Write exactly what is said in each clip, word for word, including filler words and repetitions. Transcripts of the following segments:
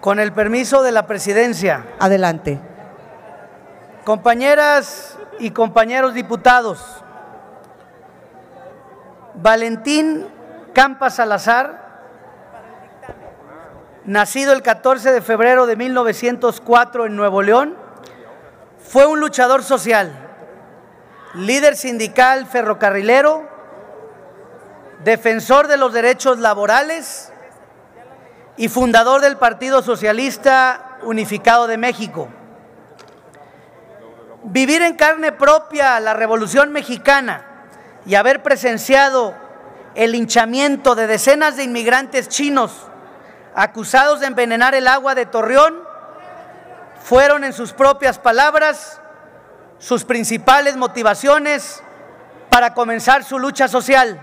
Con el permiso de la presidencia. Adelante. Compañeras y compañeros diputados, Valentín Campa Salazar, nacido el catorce de febrero de mil novecientos cuatro en Nuevo León, fue un luchador social, líder sindical ferrocarrilero, defensor de los derechos laborales y fundador del Partido Socialista Unificado de México. Vivir en carne propia la Revolución Mexicana y haber presenciado el linchamiento de decenas de inmigrantes chinos acusados de envenenar el agua de Torreón fueron, en sus propias palabras, sus principales motivaciones para comenzar su lucha social.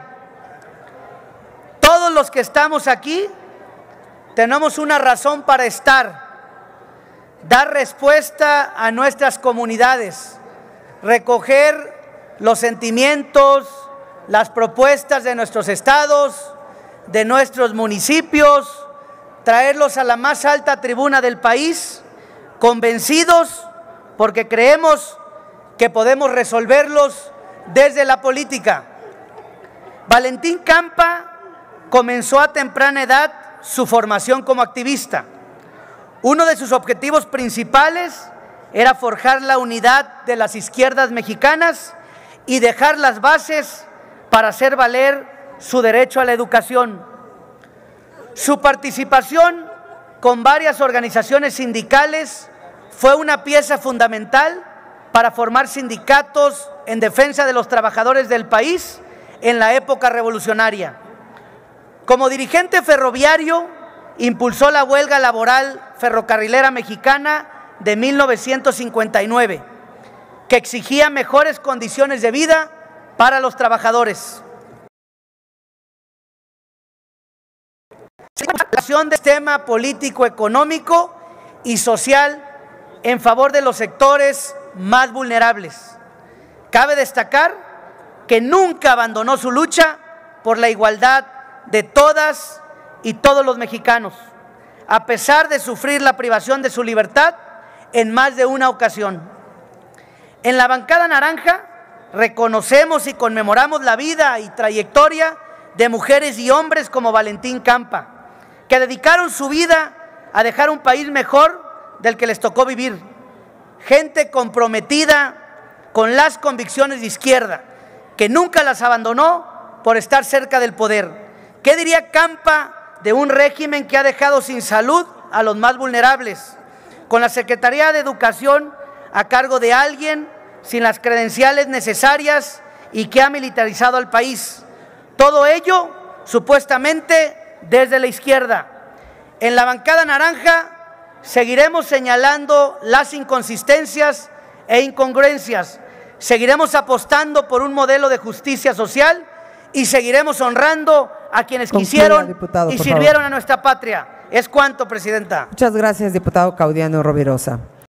Todos los que estamos aquí tenemos una razón para estar, dar respuesta a nuestras comunidades, recoger los sentimientos, las propuestas de nuestros estados, de nuestros municipios, traerlos a la más alta tribuna del país, convencidos porque creemos que podemos resolverlos desde la política. Valentín Campa comenzó a temprana edad su formación como activista. Uno de sus objetivos principales era forjar la unidad de las izquierdas mexicanas y dejar las bases para hacer valer su derecho a la educación. Su participación con varias organizaciones sindicales fue una pieza fundamental para formar sindicatos en defensa de los trabajadores del país en la época revolucionaria. Como dirigente ferroviario, impulsó la huelga laboral ferrocarrilera mexicana de mil novecientos cincuenta y nueve, que exigía mejores condiciones de vida para los trabajadores. La del sistema político, económico y social en favor de los sectores más vulnerables. Cabe destacar que nunca abandonó su lucha por la igualdad de todas y todos los mexicanos, a pesar de sufrir la privación de su libertad en más de una ocasión. En la bancada naranja reconocemos y conmemoramos la vida y trayectoria de mujeres y hombres como Valentín Campa, que dedicaron su vida a dejar un país mejor del que les tocó vivir. Gente comprometida con las convicciones de izquierda, que nunca las abandonó por estar cerca del poder. ¿Qué diría Campa de un régimen que ha dejado sin salud a los más vulnerables, con la Secretaría de Educación a cargo de alguien sin las credenciales necesarias y que ha militarizado al país? Todo ello supuestamente desde la izquierda. En la bancada naranja seguiremos señalando las inconsistencias e incongruencias, seguiremos apostando por un modelo de justicia social y seguiremos honrando a quienes Concluya, quisieron diputado, y sirvieron favor. a nuestra patria. Es cuanto, presidenta. Muchas gracias, diputado Caudiano Rovirosa.